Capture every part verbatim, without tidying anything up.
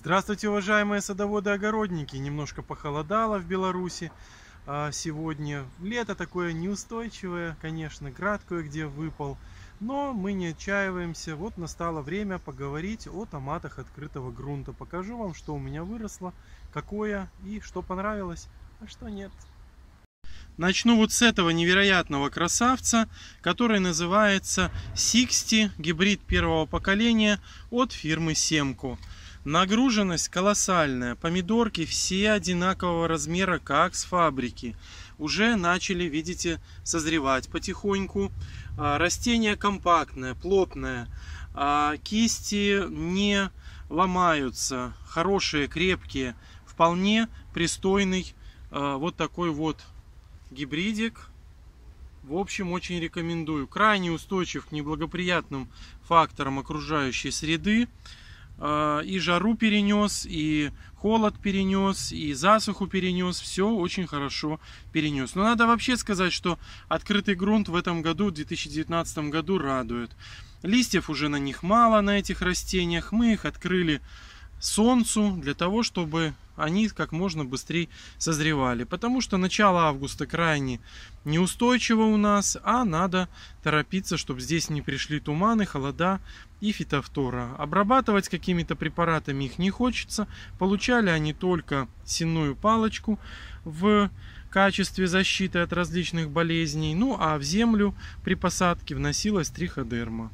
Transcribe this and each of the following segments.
Здравствуйте, уважаемые садоводы-огородники! Немножко похолодало в Беларуси а, сегодня. Лето такое неустойчивое, конечно, град кое-где выпал. Но мы не отчаиваемся. Вот настало время поговорить о томатах открытого грунта. Покажу вам, что у меня выросло, какое и что понравилось, а что нет. Начну вот с этого невероятного красавца, который называется Сиксти, гибрид первого поколения от фирмы Семко. Нагруженность колоссальная, помидорки все одинакового размера, как с фабрики. Уже начали, видите, созревать потихоньку. Растение компактное, плотное, кисти не ломаются, хорошие, крепкие, вполне пристойный вот такой вот гибридик. В общем, очень рекомендую. Крайне устойчив к неблагоприятным факторам окружающей среды. И жару перенес, и холод перенес, и засуху перенес. Все очень хорошо перенес. Но надо вообще сказать, что открытый грунт в этом году, в две тысячи девятнадцатом году, радует. Листьев уже на них мало, на этих растениях. Мы их открыли солнцу для того, чтобы они как можно быстрее созревали. Потому что начало августа крайне неустойчиво у нас, а надо торопиться, чтобы здесь не пришли туманы, холода и фитофтора. Обрабатывать какими-то препаратами их не хочется. Получали они только сенную палочку в качестве защиты от различных болезней. Ну а в землю при посадке вносилась триходерма.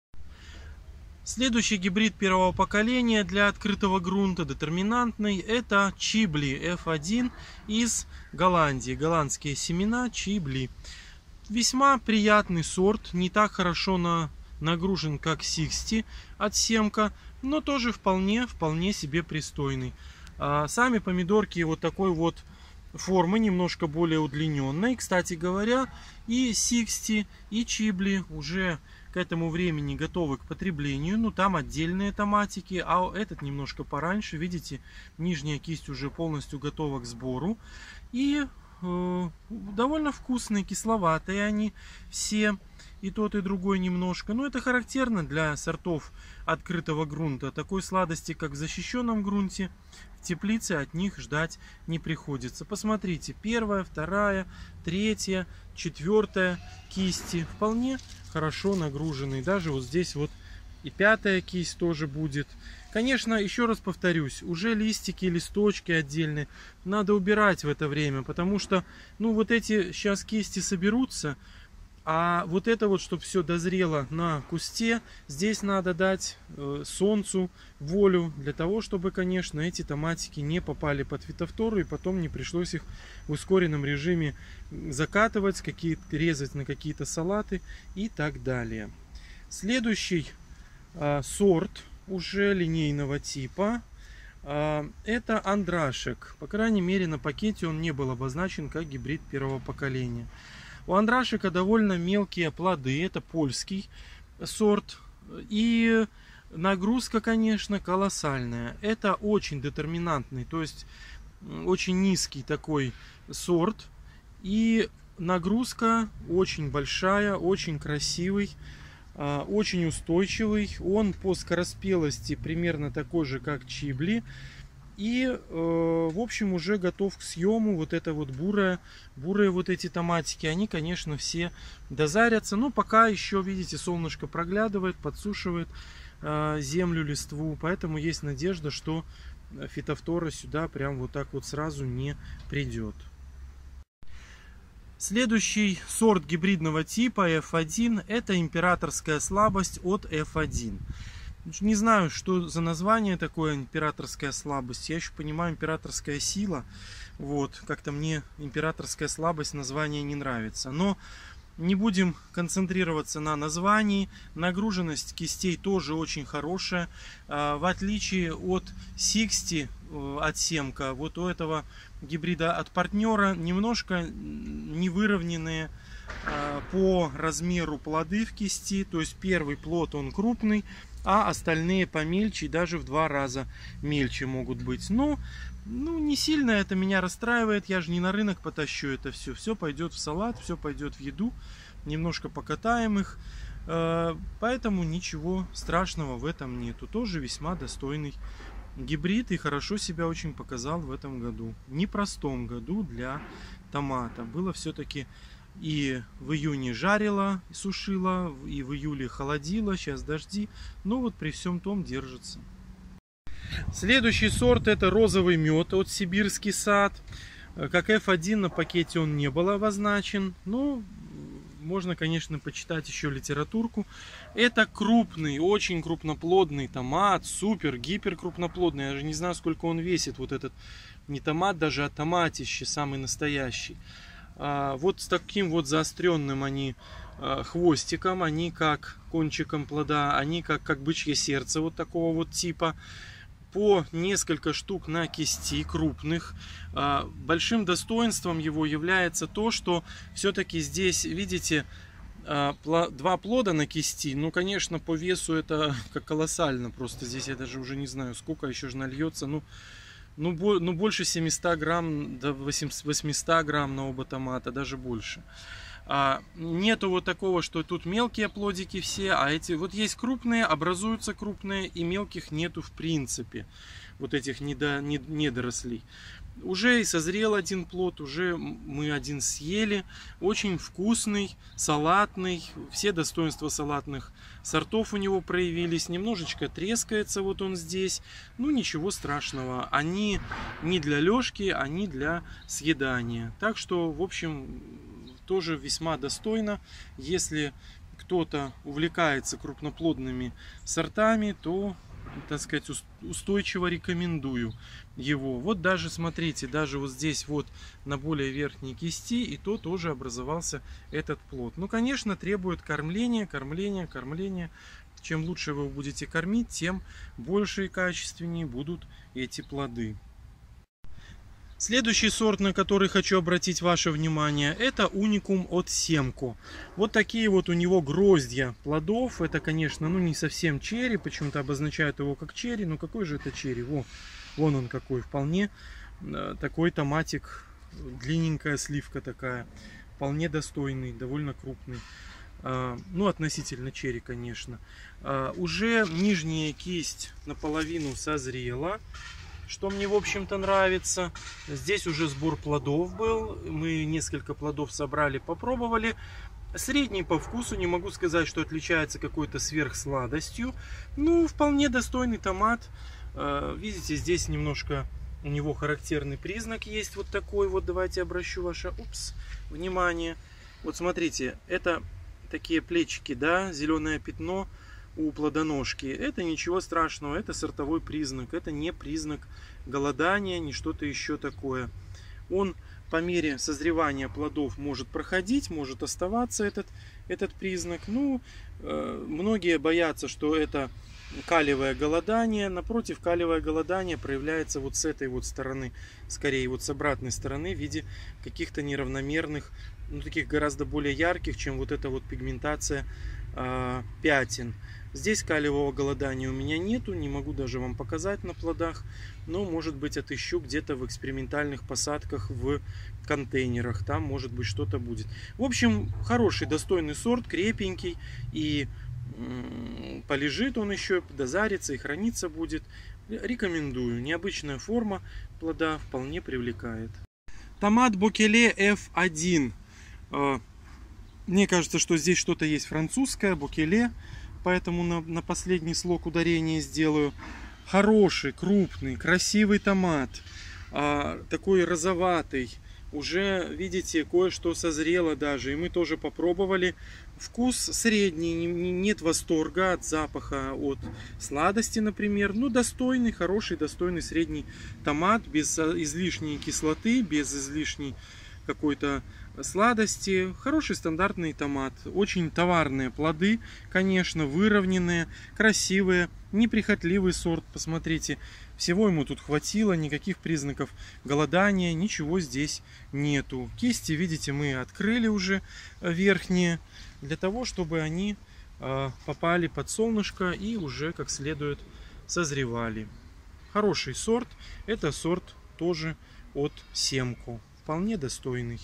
Следующий гибрид первого поколения для открытого грунта, детерминантный, это Чибли эф один из Голландии. Голландские семена Чибли. Весьма приятный сорт, не так хорошо на, нагружен, как Сиксти от Семко, но тоже вполне, вполне себе пристойный. А сами помидорки вот такой вот формы, немножко более удлиненной. Кстати говоря, и Сиксти, и Чибли уже к этому времени готовы к потреблению. Ну, там отдельные томатики, а этот немножко пораньше. Видите, нижняя кисть уже полностью готова к сбору. И э, довольно вкусные, кисловатые они все. И тот, и другой немножко. Но это характерно для сортов открытого грунта. Такой сладости, как в защищенном грунте, в теплице от них ждать не приходится. Посмотрите, первая, вторая, третья, четвертая кисти вполне хорошо нагруженные. Даже вот здесь вот и пятая кисть тоже будет. Конечно, еще раз повторюсь, уже листики, листочки отдельные надо убирать в это время, потому что, ну, вот эти сейчас кисти соберутся, а вот это вот, чтобы все дозрело на кусте, здесь надо дать э, солнцу волю для того, чтобы, конечно, эти томатики не попали под фитофтору и потом не пришлось их в ускоренном режиме закатывать, какие-то резать на какие-то салаты и так далее. Следующий э, сорт уже линейного типа э, это Андрашек. По крайней мере, на пакете он не был обозначен как гибрид первого поколения. У Андрашика довольно мелкие плоды, это польский сорт, и нагрузка, конечно, колоссальная. Это очень детерминантный, то есть очень низкий такой сорт, и нагрузка очень большая, очень красивый, очень устойчивый. Он по скороспелости примерно такой же, как Чибли. И, э, в общем, уже готов к съему. Вот это вот бурая, бурые вот эти томатики, они, конечно, все дозарятся. Но пока еще, видите, солнышко проглядывает, подсушивает э, землю, листву. Поэтому есть надежда, что фитофтора сюда прям вот так вот сразу не придет. Следующий сорт гибридного типа эф один это императорская слабость от эф один. Не знаю, что за название такое императорская слабость. Я еще понимаю императорская сила. Вот, как-то мне императорская слабость название не нравится. Но не будем концентрироваться на названии. Нагруженность кистей тоже очень хорошая. В отличие от Сиксти, от Семко, вот у этого гибрида от партнера немножко невыровненные по размеру плоды в кисти. То есть первый плод он крупный, а остальные помельче и даже в два раза мельче могут быть. Но ну, не сильно это меня расстраивает. Я же не на рынок потащу это все. Все пойдет в салат, все пойдет в еду. Немножко покатаем их. Поэтому ничего страшного в этом нету. Тоже весьма достойный гибрид и хорошо себя очень показал в этом году. Непростом году для томата. Было все-таки и в июне жарило, и сушило, и в июле холодило, сейчас дожди. Но вот при всем том держится. Следующий сорт это розовый мед от Сибирский сад. Как эф один на пакете он не был обозначен. Но можно, конечно, почитать еще литературку. Это крупный, очень крупноплодный томат. Супер, гипер крупноплодный. Я же не знаю, сколько он весит. Вот этот не томат даже, а томатище, самый настоящий. А, вот с таким вот заостренным они а, хвостиком. Они как кончиком плода. Они как, как бычье сердце вот такого вот типа. По несколько штук на кисти крупных. Большим достоинством его является то, что все-таки здесь, видите, два плода на кисти. Ну, конечно, по весу это как колоссально. Просто здесь я даже уже не знаю, сколько еще же нальется. Ну, ну, ну больше семисот грамм до восьмисот грамм на оба томата, даже больше. А, нету вот такого, что тут мелкие плодики все, а эти вот есть крупные, образуются крупные, и мелких нету в принципе. Вот этих недо, не, недорослей. Уже и созрел один плод, уже мы один съели. Очень вкусный, салатный. Все достоинства салатных сортов у него проявились. Немножечко трескается вот он здесь. Ну ничего страшного. Они не для лёжки, они для съедания. Так что, в общем, тоже весьма достойно. Если кто-то увлекается крупноплодными сортами, то, так сказать, устойчиво рекомендую его. Вот даже смотрите, даже вот здесь вот на более верхней кисти, и то тоже образовался этот плод. Ну, конечно, требует кормления, кормления, кормления. Чем лучше вы его будете кормить, тем больше и качественнее будут эти плоды. Следующий сорт, на который хочу обратить ваше внимание, это уникум от Семко. Вот такие вот у него гроздья плодов. Это, конечно, ну не совсем черри, почему-то обозначают его как черри. Но какой же это черри? Во, вон он какой, вполне такой томатик, длинненькая сливка такая. Вполне достойный, довольно крупный. Ну, относительно черри, конечно. Уже нижняя кисть наполовину созрела, что мне, в общем-то, нравится. Здесь уже сбор плодов был. Мы несколько плодов собрали, попробовали. Средний по вкусу. Не могу сказать, что отличается какой-то сверхсладостью. Ну, вполне достойный томат. Видите, здесь немножко у него характерный признак есть. Вот такой вот. Давайте обращу ваше упс, внимание. Вот смотрите, это такие плечики, да, зеленое пятно у плодоножки. Это ничего страшного, это сортовой признак, это не признак голодания, не что-то еще такое. Он по мере созревания плодов может проходить, может оставаться этот, этот признак. Ну, э, многие боятся, что это калиевое голодание. Напротив, калиевое голодание проявляется вот с этой вот стороны, скорее вот с обратной стороны, в виде каких-то неравномерных, ну, таких гораздо более ярких, чем вот эта вот пигментация э, пятен. Здесь калиевого голодания у меня нету, не могу даже вам показать на плодах, но, может быть, отыщу где-то в экспериментальных посадках в контейнерах, там, может быть, что-то будет. В общем, хороший, достойный сорт, крепенький, и м-м, полежит он еще, дозарится и храниться будет. Рекомендую, необычная форма плода вполне привлекает. Томат Бокеле эф один. Мне кажется, что здесь что-то есть французское, Бокеле. Поэтому на, на последний слог ударения сделаю. Хороший, крупный, красивый томат. А, такой розоватый. Уже, видите, кое-что созрело даже. И мы тоже попробовали. Вкус средний. Нет восторга от запаха, от сладости, например. Ну, достойный, хороший, достойный средний томат. Без излишней кислоты, без излишней какой-то сладости. Хороший стандартный томат. Очень товарные плоды, конечно, выровненные, красивые, неприхотливый сорт. Посмотрите, всего ему тут хватило, никаких признаков голодания, ничего здесь нету. Кисти, видите, мы открыли уже верхние, для того, чтобы они попали под солнышко и уже как следует созревали. Хороший сорт. Это сорт тоже от Семко. Вполне достойный.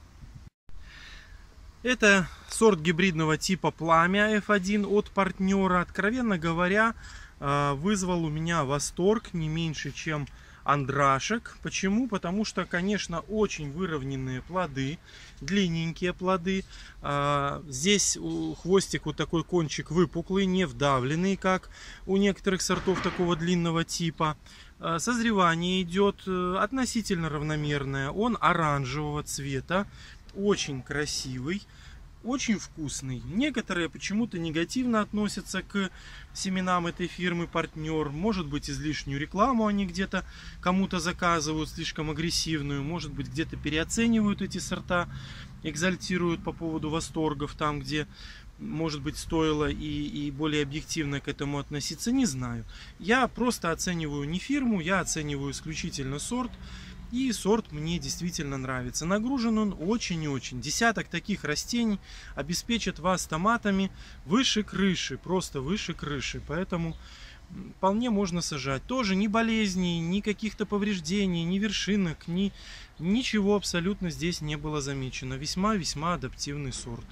Это сорт гибридного типа Пламя эф один от партнера. Откровенно говоря, вызвал у меня восторг не меньше, чем андрашек. Почему? Потому что, конечно, очень выровненные плоды, длинненькие плоды. Здесь хвостик, вот такой кончик выпуклый, не вдавленный, как у некоторых сортов такого длинного типа. Созревание идет относительно равномерное. Он оранжевого цвета, очень красивый. Очень вкусный. Некоторые почему-то негативно относятся к семенам этой фирмы партнер. Может быть, излишнюю рекламу они где-то кому-то заказывают, слишком агрессивную. Может быть, где-то переоценивают эти сорта, экзальтируют по поводу восторгов там, где, может быть, стоило и, и более объективно к этому относиться. Не знаю. Я просто оцениваю не фирму, я оцениваю исключительно сорт. И сорт мне действительно нравится. Нагружен он очень и очень. Десяток таких растений обеспечит вас томатами выше крыши. Просто выше крыши. Поэтому вполне можно сажать. Тоже ни болезней, ни каких-то повреждений, ни вершинок, ни ничего абсолютно здесь не было замечено. Весьма-весьма адаптивный сорт.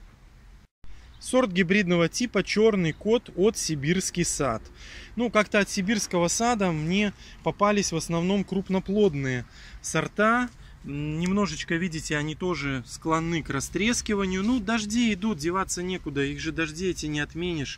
Сорт гибридного типа черный кот от Сибирский сад. Ну, как-то от сибирского сада мне попались в основном крупноплодные сорта. Немножечко, видите, они тоже склонны к растрескиванию. Ну, дожди идут, деваться некуда. Их же дожди эти не отменишь.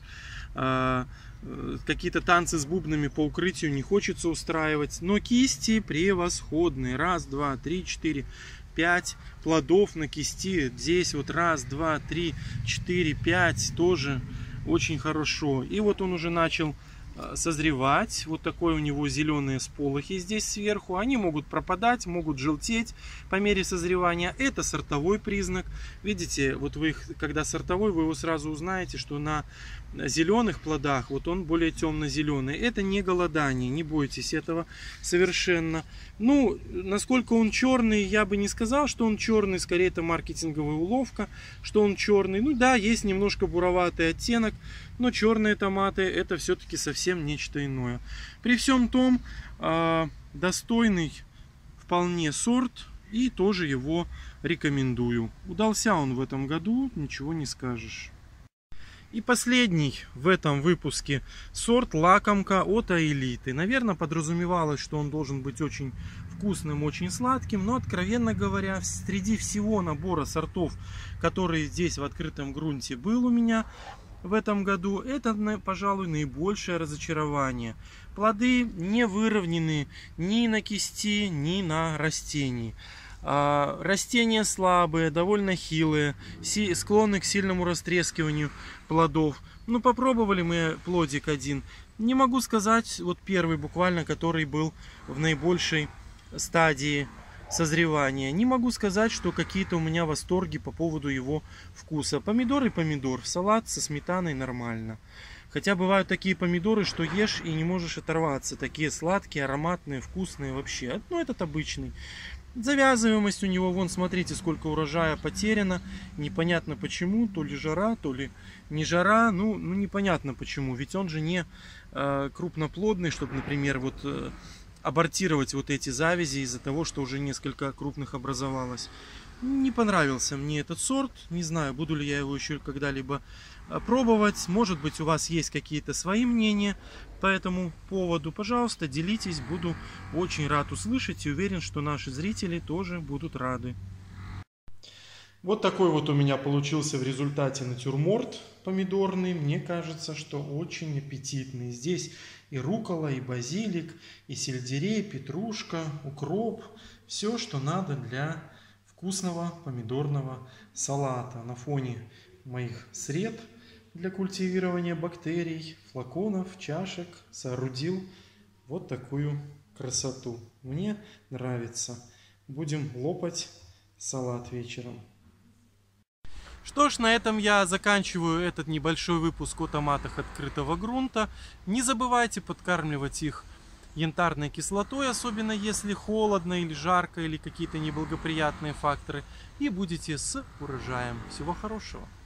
Какие-то танцы с бубнами по укрытию не хочется устраивать. Но кисти превосходные. Раз, два, три, четыре. пять плодов на кисти. Здесь вот раз, два, три, четыре, пять. Тоже очень хорошо. И вот он уже начал созревать. Вот такой у него зеленые сполохи здесь сверху. Они могут пропадать, могут желтеть по мере созревания. Это сортовой признак. Видите, вот вы их, когда сортовой, вы его сразу узнаете, что на зеленых плодах вот он более темно-зеленый. Это не голодание, не бойтесь этого совершенно. Ну, насколько он черный, я бы не сказал, что он черный. Скорее, это маркетинговая уловка, что он черный. Ну да, есть немножко буроватый оттенок, но черные томаты это все-таки совсем нечто иное. При всем том, э, достойный вполне сорт, и тоже его рекомендую. Удался он в этом году, ничего не скажешь. И последний в этом выпуске сорт лакомка от Аэлиты. Наверное, подразумевалось, что он должен быть очень вкусным, очень сладким. Но, откровенно говоря, среди всего набора сортов, которые здесь в открытом грунте был у меня в этом году, это, пожалуй, наибольшее разочарование. Плоды не выровнены ни на кисти, ни на растении. Растения слабые, довольно хилые, склонны к сильному растрескиванию плодов. Ну, попробовали мы плодик один. Не могу сказать, вот первый буквально, который был в наибольшей стадии созревания. Не могу сказать, что какие-то у меня восторги по поводу его вкуса. Помидор и помидор. Салат со сметаной нормально. Хотя бывают такие помидоры, что ешь и не можешь оторваться. Такие сладкие, ароматные, вкусные вообще. Ну, этот обычный. Завязываемость у него, вон, смотрите, сколько урожая потеряно. Непонятно почему, то ли жара, то ли не жара. Ну, ну непонятно почему, ведь он же не э, крупноплодный, чтобы, например, вот э, абортировать вот эти завязи из-за того, что уже несколько крупных образовалось. Не понравился мне этот сорт, не знаю, буду ли я его еще когда-либо пробовать. Может быть, у вас есть какие-то свои мнения по этому поводу. Пожалуйста, делитесь, буду очень рад услышать и уверен, что наши зрители тоже будут рады. Вот такой вот у меня получился в результате натюрморт помидорный. Мне кажется, что очень аппетитный. Здесь и руккола, и базилик, и сельдерей, петрушка, укроп. Все, что надо для вкусного помидорного салата. На фоне моих сред для культивирования бактерий, флаконов, чашек соорудил вот такую красоту. Мне нравится. Будем лопать салат вечером. Что ж, на этом я заканчиваю этот небольшой выпуск о томатах открытого грунта. Не забывайте подкармливать их янтарной кислотой, особенно если холодно или жарко, или какие-то неблагоприятные факторы. И будете с урожаем. Всего хорошего!